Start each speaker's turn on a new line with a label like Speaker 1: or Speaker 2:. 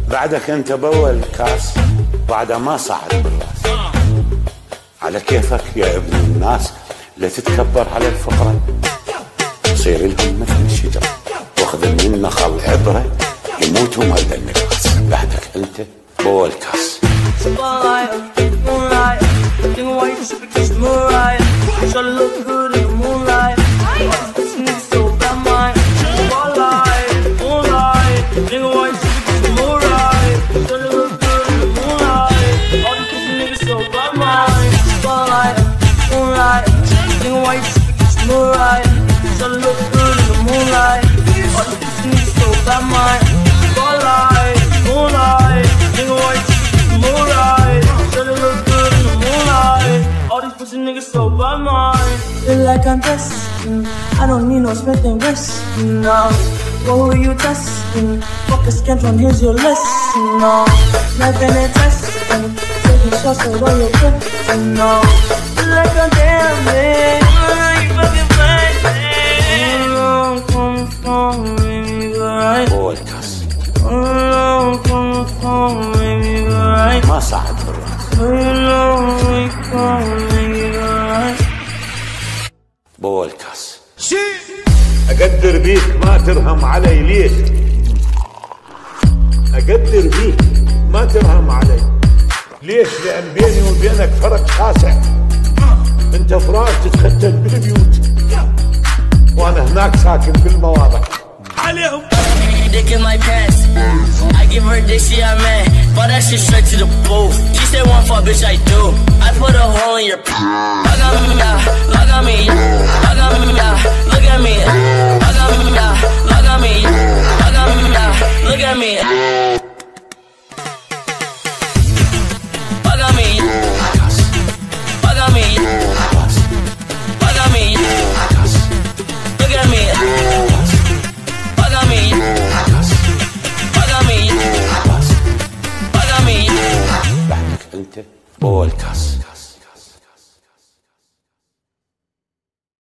Speaker 1: بعدك انت باول كاس بعد ما صعد بالراس. على كيفك يا ابن الناس، لا تتكبر على الفقراء، صير لهم مثل الشجر واخذ من نخل عبره يموتوا ما له النقاص. بعدك انت باول كاس.
Speaker 2: Feel like I'm destined. I don't need no Smith and Wesson. No. What were you testing? Focus schedule, here's your lesson. No. Nothing and testing. Taking shots at all your questions. No. Feel like I'm damn man. You fucking playing. Come, baby, go right.
Speaker 1: بودكاست
Speaker 2: Come, baby, go right.
Speaker 1: ما صعد بالراس. بودكاست اقدر بيك ما ترهم علي. ليش اقدر بيك ما ترهم علي؟ ليش؟ لان بيني وبينك فرق شاسع. انت فراش تتختل بالبيوت وانا هناك ساكن بالمواضع. عليهم
Speaker 3: dick in my pants. I give her dick, she a man, but that shit straight to the booth. She said one fuck, bitch, I do. I put a hole in your Look at me, yeah, look at me, look at me, yeah, look at me, look at me, yeah, look at me, look at me, yeah, look at me. Look at me, look at me, look at me, look at me.
Speaker 1: بعدك انت بودكاست.